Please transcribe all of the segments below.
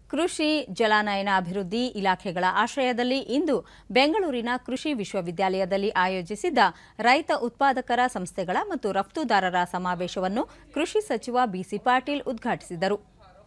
ಕೃಷಿ ಜಲಾನಯನ ಅಭಿವೃದ್ಧಿ ಇಲಾಖೆಗಳ ಆಶ್ರಯದಲ್ಲಿ ಇಂದು ಬೆಂಗಳೂರಿನ ಕೃಷಿ ವಿಶ್ವವಿದ್ಯಾಲಯದಲ್ಲಿ ಆಯೋಜಿಸಿದ್ದ ರೈತ ಉತ್ಪಾದಕರ ಸಂಸ್ಥೆಗಳ ಮತ್ತು ರಫ್ತುದಾರರ ಸಮಾವೇಶವನ್ನು ಕೃಷಿ ಸಚಿವ ಬಿಸಿ ಪಾಟೀಲ್ ಉದ್ಘಾಟಿಸಿದರು.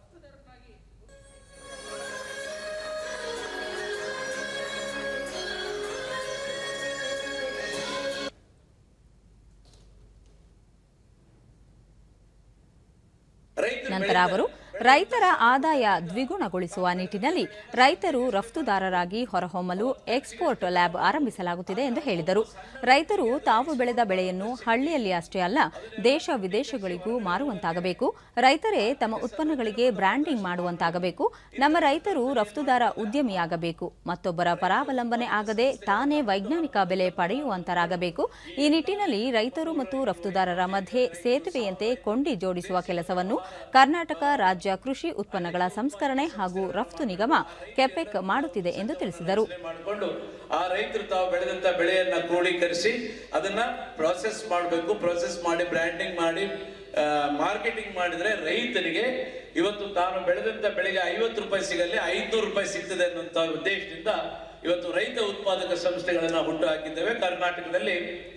ನಂತರ ಅವರು ರೈತರ ಆದಾಯ ದ್ವಿಗುಣಗೊಳಿಸುವ ನಿಟ್ಟಿನಲ್ಲಿ ರೈತರು ರಫ್ತುದಾರರಾಗಿ ಹೊರಹೊಮ್ಮಲು ಎಕ್ಸ್ಪೋರ್ಟ್ ಲ್ಯಾಬ್ ಆರಂಭಿಸಲಾಗುತ್ತಿದೆ ಎಂದು ಹೇಳಿದರು. ರೈತರು ತಾವು ಬೆಳೆದ ಬೆಳೆಯನ್ನು ಹಳ್ಳಿಯಲ್ಲಿ ಅಷ್ಟೇ ಅಲ್ಲ, ದೇಶ ವಿದೇಶಗಳಿಗೂ ಮಾರುವಂತಾಗಬೇಕು. ರೈತರೇ ತಮ್ಮ ಉತ್ಪನ್ನಗಳಿಗೆ ಬ್ರ್ಯಾಂಡಿಂಗ್ ಮಾಡುವಂತಾಗಬೇಕು. ನಮ್ಮ ರೈತರು ರಫ್ತುದಾರ ಉದ್ಯಮಿಯಾಗಬೇಕು. ಮತ್ತೊಬ್ಬರ ಪರಾವಲಂಬನೆ ಆಗದೆ ತಾನೇ ವೈಜ್ಞಾನಿಕ ಬೆಲೆ ಪಡೆಯುವಂತರಾಗಬೇಕು. ಈ ನಿಟ್ಟಿನಲ್ಲಿ ರೈತರು ಮತ್ತು ರಫ್ತುದಾರರ ಮಧ್ಯೆ ಸೇತುವೆಯಂತೆ ಕೊಂಡಿ ಜೋಡಿಸುವ ಕೆಲಸವನ್ನು ಕರ್ನಾಟಕ ರಾಜ್ಯ ಕೃಷಿ ಉತ್ಪನ್ನಗಳ ಸಂಸ್ಕರಣೆ ಹಾಗೂ ರಫ್ತು ನಿಗಮ ಕೆಪೆಕ್ ಮಾಡುತ್ತಿದೆ ಎಂದು ತಿಳಿಸಿದರು. ಆ ರೈತರು ತಾವು ಬೆಳೆದಂತ ಬೆಳೆಯನ್ನ ಕ್ರೋಢೀಕರಿಸಿ ಅದನ್ನ ಪ್ರಾಸೆಸ್ ಮಾಡಬೇಕು. ಪ್ರಾಸೆಸ್ ಮಾಡಿ ಬ್ರ್ಯಾಂಡಿಂಗ್ ಮಾಡಿ ಮಾರ್ಕೆಟಿಂಗ್ ಮಾಡಿದ್ರೆ ರೈತರಿಗೆ ಇವತ್ತು ತಾನು ಬೆಳೆದಂತ ಬೆಳೆಗೆ 50 ರೂಪಾಯಿ ಸಿಗಲ್ಲಿ 500 ರೂಪಾಯಿ ಸಿಗ್ತದೆ ಅನ್ನುವಂತ ಉದ್ದೇಶದಿಂದ ಇವತ್ತು ರೈತ ಉತ್ಪಾದಕ ಸಂಸ್ಥೆಗಳನ್ನ ಹುಟ್ಟು ಹಾಕಿದ್ದೇವೆ. ಕರ್ನಾಟಕದಲ್ಲಿ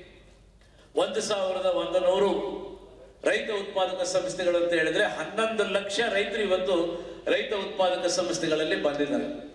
1100 ರೈತ ಉತ್ಪಾದಕ ಸಂಸ್ಥೆಗಳು ಅಂತ ಹೇಳಿದ್ರೆ 11 ಲಕ್ಷ ರೈತರು ಇವತ್ತು ರೈತ ಉತ್ಪಾದಕ ಸಂಸ್ಥೆಗಳಲ್ಲಿ ಬಂದಿದ್ದಾರೆ.